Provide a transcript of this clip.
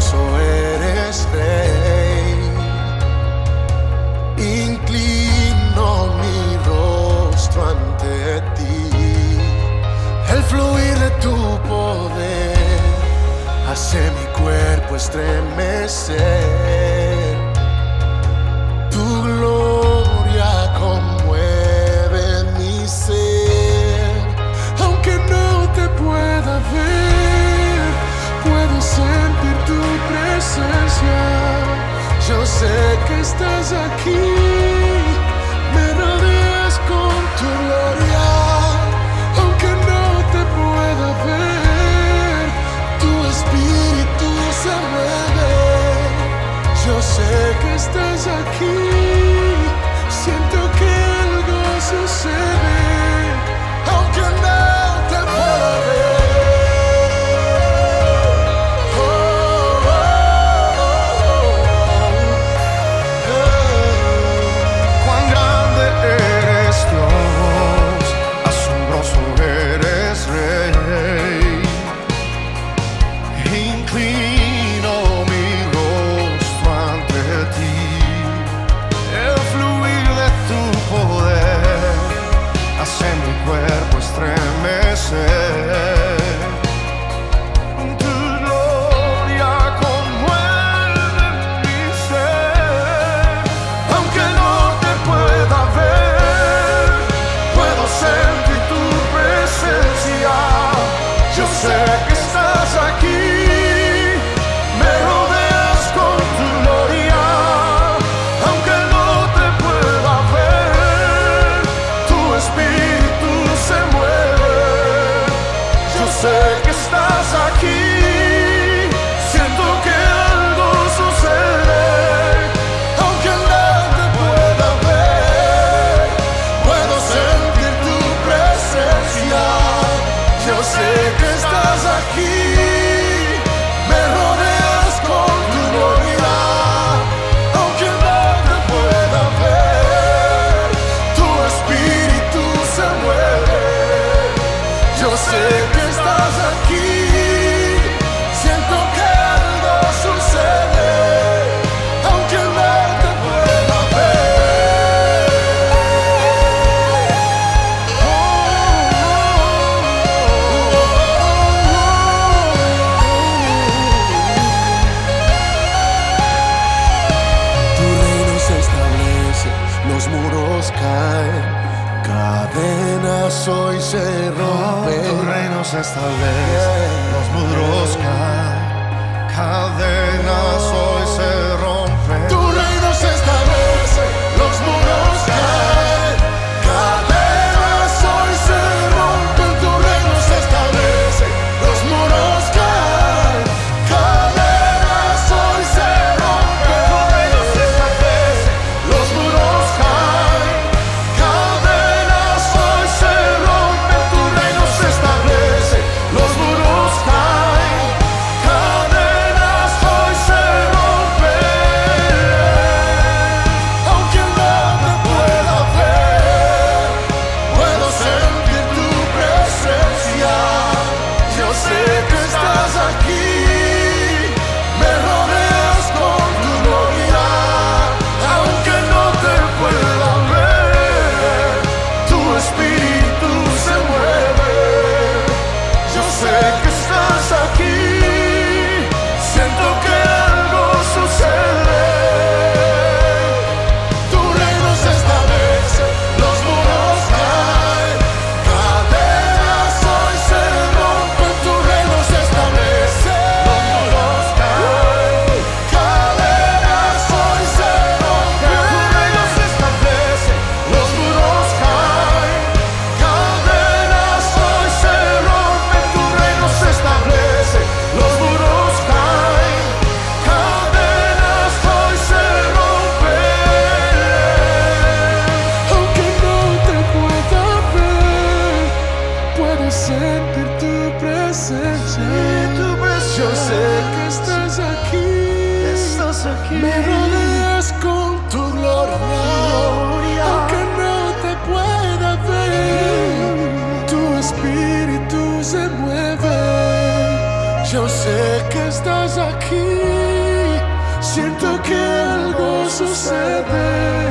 asombroso eres Rey. Inclino mi rostro ante ti. El fluir de tu poder hace mi cuerpo estremecer. Tu gloria conmueve mi ser. Aunque no te pueda ver, puedo sentir tu presencia. Yo sé que estás aquí, me rodeas con tu gloria. Aunque no te pueda ver, tu espíritu se mueve. Yo sé que estás aquí, siento que algo sucede. Aunque no te pueda ver. Sé que estás aquí, siento que algo sucede. Aunque no te pueda ver, puedo sentir tu presencia. Yo sé que estás aquí, me rodeas con tu gloria. Aunque no te pueda ver, tu espíritu se mueve. Yo sé que estás aquí, siento que algo sucede, aunque no te pueda ver. Tu reino se establece, los muros caen, cadenas hoy se rompen. Tu reino se establece, los muros caen, cadenas hoy se rompen. Tu reino se establece, los muros caen, cadenas hoy se rompen. Tu reino se establece, los muros caen, cadenas hoy se rompen. Tu reino se establece, los muros caen, cadenas hoy se rompen. Tu reino se establece, los muros caen, cadenas hoy se rompen. Aunque no te pueda ver, puedo sentir tu presencia. Yo sé que estás aquí, me rodeas con tu gloria. Aunque no te pueda ver, tu espíritu se mueve. Yo sé que estás aquí, siento que algo sucede. Tu reino se establece, los muros caen, cadenas hoy se rompen. Tu reino se establece, los muros caen, cadenas hoy se rompen. Tu reino se establece, los muros caen, cadenas hoy se rompen. Tu reino se establece, los muros caen, cadenas hoy se rompen. Aunque no te pueda ver, puedo sentir tu presencia. Yo sé que estás aquí, me rodeas con tu gloria. Aunque no te pueda ver, tu espíritu se mueve. Yo sé que estás aquí, siento que algo sucede.